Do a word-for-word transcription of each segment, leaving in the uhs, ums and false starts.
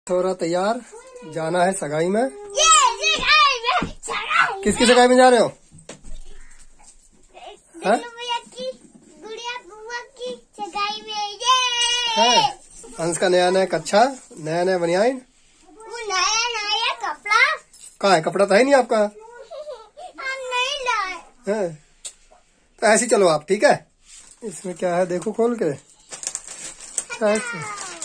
थोड़ा तैयार जाना है सगाई में। ये सगाई में सगाई किसकी सगाई में जा रहे हो? भैया की गुड़िया बुआ की सगाई में। ये है अंश का नया नया कच्छा, नया नया बनियान, वो नया नया कपड़ा। कहाँ है? कपड़ा तो है नहीं आपका। हम नहीं लाए है तो ऐसे चलो आप, ठीक है। इसमें क्या है देखो खोल के। ऐसे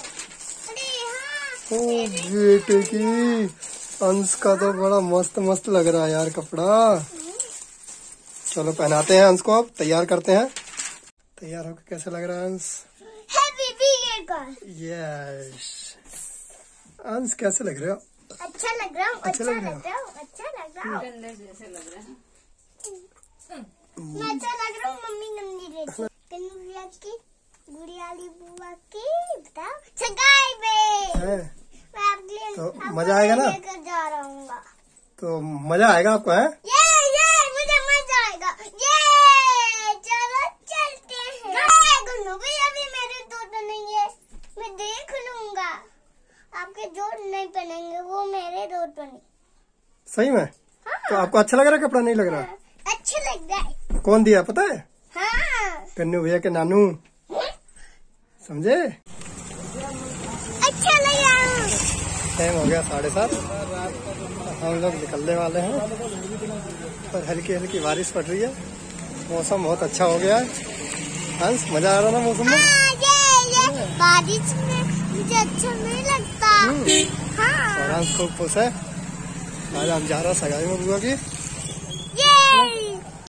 ओ बेटे की, अंश का तो बड़ा मस्त मस्त लग रहा है यार कपड़ा। चलो पहनाते हैं अंश को, अब तैयार करते हैं। तैयार होकर कैसे लग रहा है अंश? हैप्पी बर्थडे का। यस अंश कैसे लग रहे हो? अच्छा लग रहा हूँ। अच्छा अच्छा लग रहा लग रहा हूँ। अच्छा लग रहा हूँ। जैसे लग रहा है। मैं अच्छा लग रहा हूँ। मम्मी नमनी रहती कन्नू भैया की गुड़िया बुआ की बताओ सगाई में। है मैं आपके लिए तो आपको मजा आएगा ना? लेकर जा रहा हूँ। तो मजा आएगा आपको, है? ये ये मुझे मजा आएगा। ये चलो चलते हैं। गुन्नू भैया भी मेरे दोस्त नहीं है, मैं देख लूंगा। आपके जो नहीं पहनेंगे वो मेरे दोस्त बने। सही में? हाँ। तो आपको अच्छा लग रहा है कपड़ा? नहीं लग रहा? अच्छा लग रहा है। कौन दिया पता है? हाँ कन्नू भैया के नानू, समझे? अच्छा लग रहा है। टाइम हो गया साढ़े सात, हम लोग निकलने वाले हैं। पर हल्की हल्की बारिश पड़ रही है, मौसम बहुत अच्छा हो गया है। हंस मजा आ रहा ना मौसम में? हाँ, ये ये बारिश में मुझे अच्छा नहीं लगता। हाँ और हंस खूब खुश है। आज हम जा रहे हैं सगाई में बुआ की। ये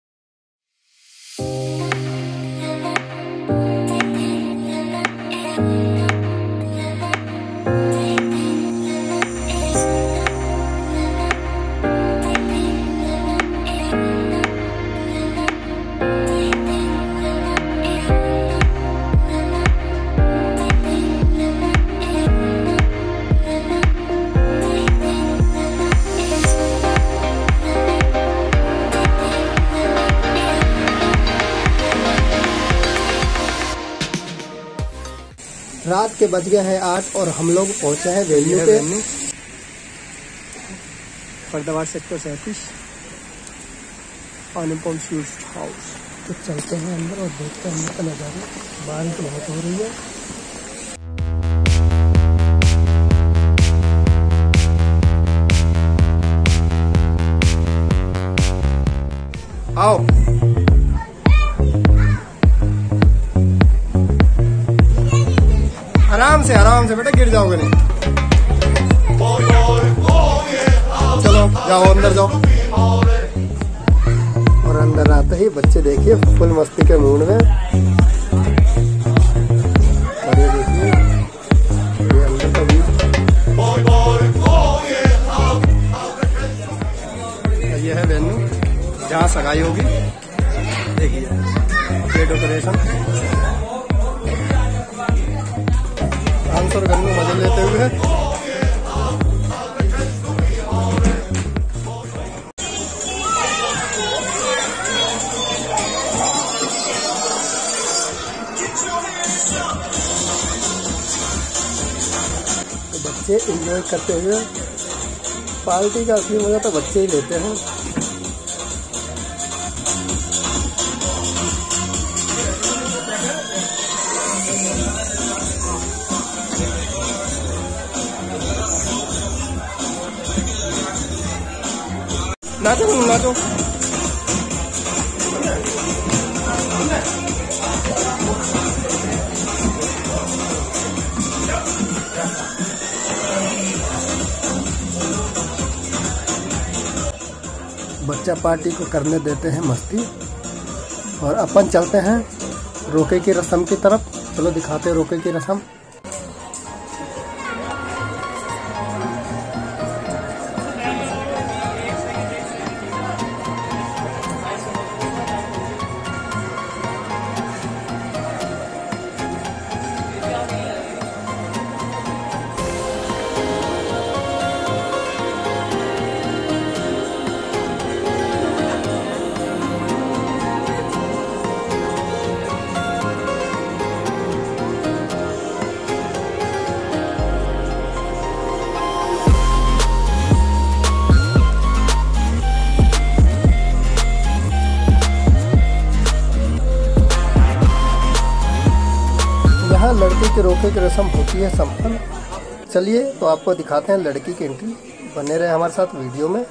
रात के बज गए हैं आठ और हम लोग पहुंचे हैं वेन्यू पे, फरीदाबाद सेक्टर सैंतीस, अनुपम स्वीट्स हाउस। तो चलते हैं अंदर और देखते हैं अंदर का नजारा। बारिश बहुत हो रही है। आओ आराम से आराम से बेटा, गिर जाओगे नहीं। चलो जाओ अंदर जाओ। और अंदर आते ही बच्चे देखिए फुल मस्ती के मूड में। और ये देखिए ये अंदर का व्यू। ये है वेन्यू जहाँ सगाई होगी। देखिए ये डेकोरेशन। और गन्नू मजे लेते हुए तो बच्चे एंजॉय करते हुए। पार्टी का असली मजा तो बच्चे ही लेते हैं। नाचो नाचो। बच्चा पार्टी को करने देते हैं मस्ती और अपन चलते हैं रोके की रस्म की तरफ। चलो दिखाते हैं रोके की रस्म। के रोके की रस्म होती है संपन्न। चलिए तो आपको दिखाते हैं लड़की की एंट्री। बने रहे हमारे साथ वीडियो में।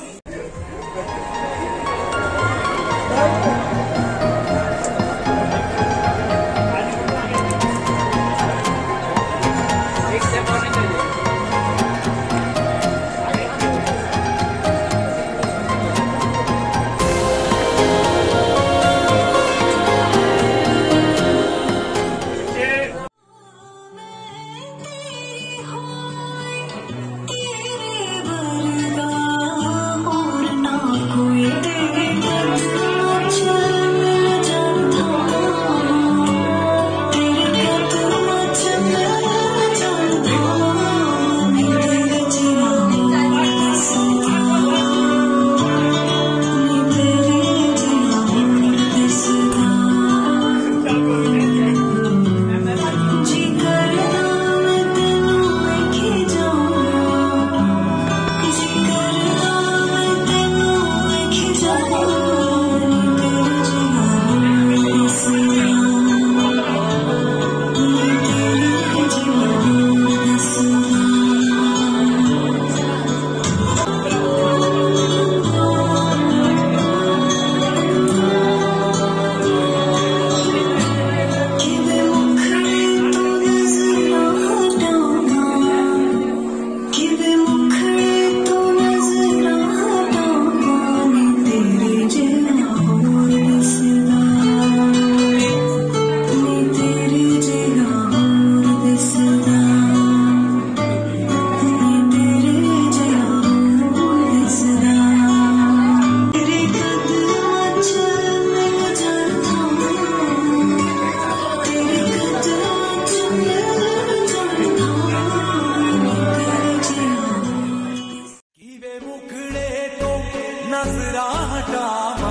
नजरा हटावा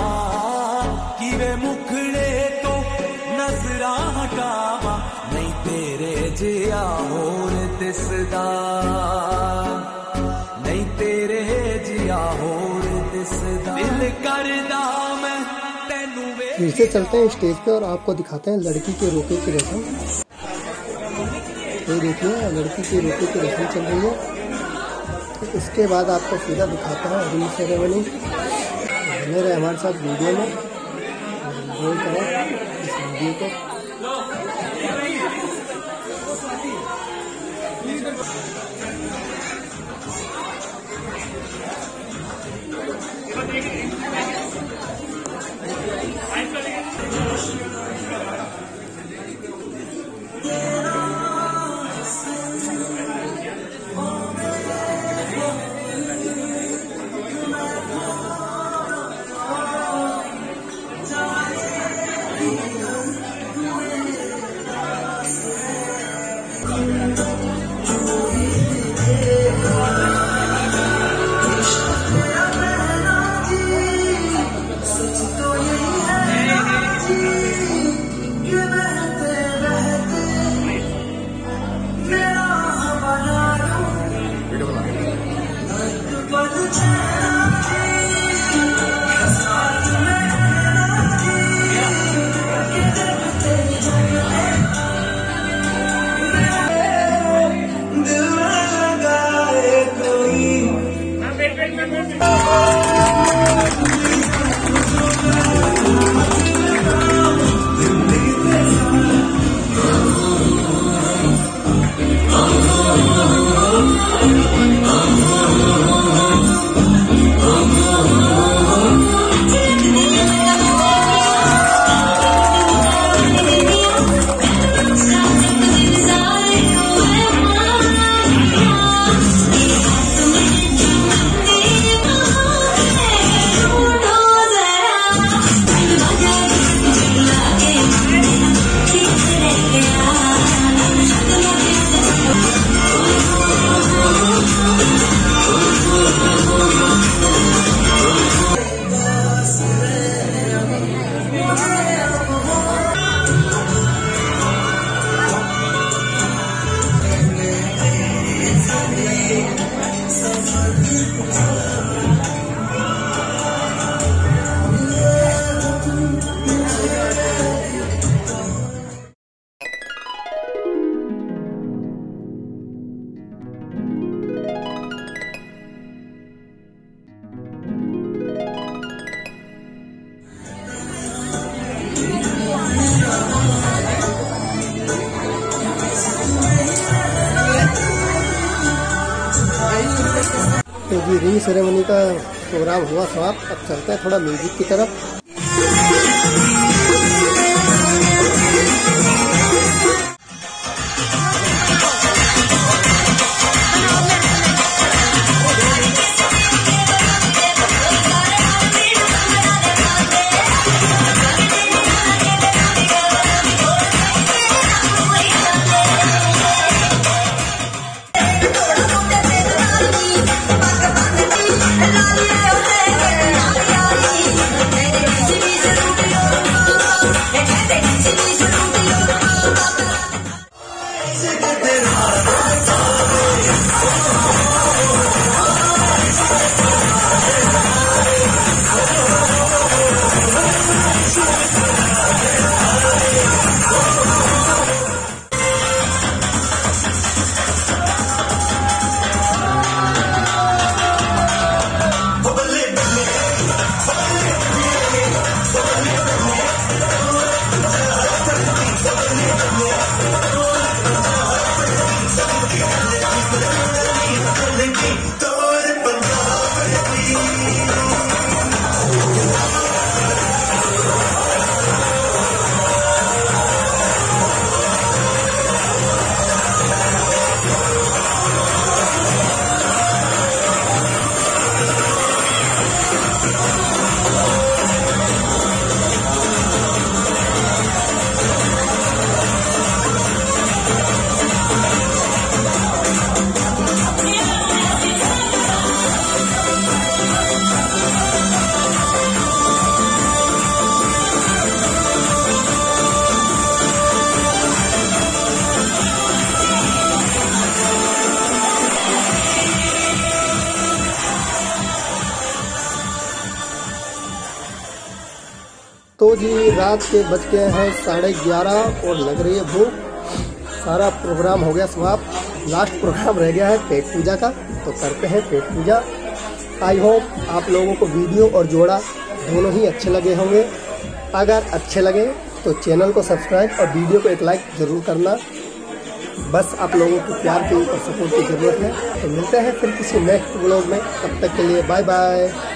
किवे मुखड़े तो नजरा हटावा नहीं तेरे जिया होर दिसदा नहीं तेरे जिया होर दिसदा दिल करदा मैं तेनू वे। फिर से चलते हैं स्टेज पे और आपको दिखाते हैं लड़की के रोके की रस्म। ये देखिए लड़की की रोके की रस्म चल रही है। इसके बाद आपको सीधा दिखाता है रिंग सेरेमनी। बने रहे हमारे साथ वीडियो में, एंजॉय करें इस वीडियो को। Oh, जी रिंग सेरेमनी का प्रोग्राम हुआ समाप्त। अब चलते हैं थोड़ा म्यूजिक की तरफ। तो जी रात के बज गए हैं साढ़े ग्यारह और लग रही है भूख। सारा प्रोग्राम हो गया समाप्त। लास्ट प्रोग्राम रह गया है पेट पूजा का, तो करते हैं पेट पूजा। आई होप आप लोगों को वीडियो और जोड़ा दोनों ही अच्छे लगे होंगे। अगर अच्छे लगे तो चैनल को सब्सक्राइब और वीडियो को एक लाइक ज़रूर करना। बस आप लोगों को प्यार के ऊपर सपोर्ट की ज़रूरत है। तो मिलते हैं फिर किसी नेक्स्ट व्लॉग में, तब तक के लिए बाय बाय।